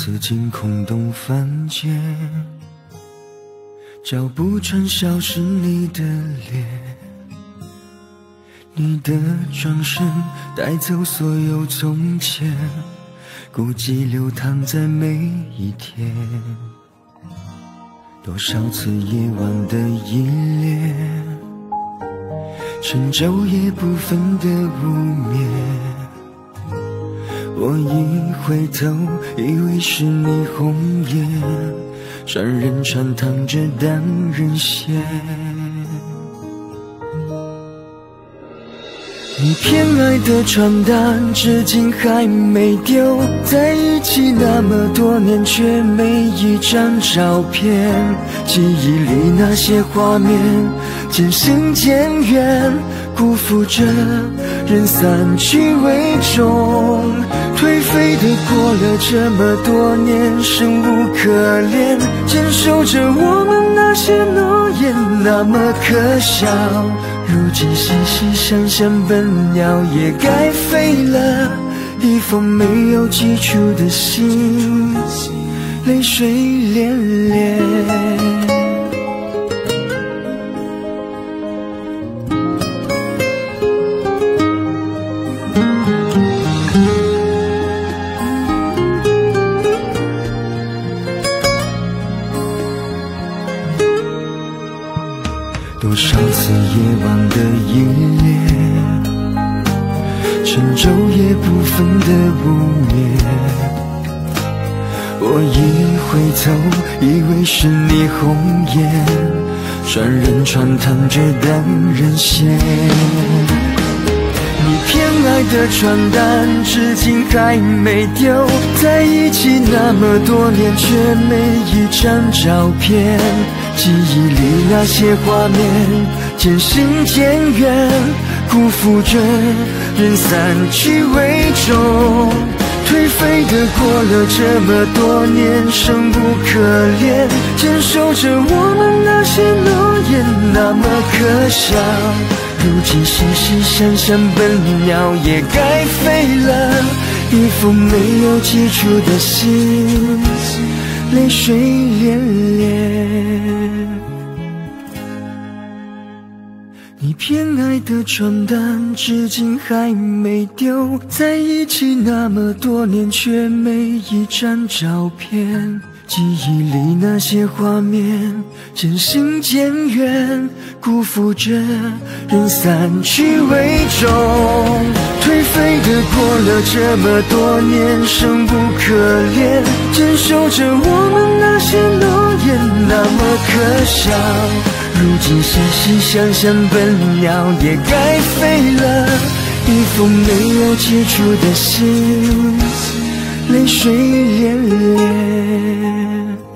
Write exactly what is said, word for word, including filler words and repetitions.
此惊空洞凡间，找不穿消失你的脸，你的转身带走所有从前，孤寂流淌在每一天。多少次夜晚的依恋，趁昼夜不分的无眠，我一回头以为是你红颜，双人船淌着荡人线。你偏爱的传单至今还没丢，在一起那么多年却没一张照片，记忆里那些画面渐行渐远，辜负着人散去为终，颓废的过了这么多年，生无可恋，坚守着我们那些诺言那么可笑，如今细细想想，笨鸟也该飞了，一封没有寄出的信，泪水涟涟。多少次夜晚的依恋，趁昼夜不分的无眠，我一回头以为是你红颜，双人船淌着荡人线。你偏爱的传单至今还没丢，在一起那么多年却没一张照片，记忆里那些画面渐行渐远，辜负着人散去为终，颓废的过了这么多年，生无可恋，坚守着我们那些诺言那么可笑，如今细细想想，笨鸟也该飞了，一封没有寄出的信，泪水涟涟。你偏爱的传单至今还没丢，在一起那么多年却没一张照片，记忆里那些画面渐行渐远，辜负着人散去为终，颓废的过了这么多年，生无可恋，坚守着我们那些诺言那么可笑，如今细细想想，笨鸟也该飞了，一封没有寄出的信，泪水涟涟。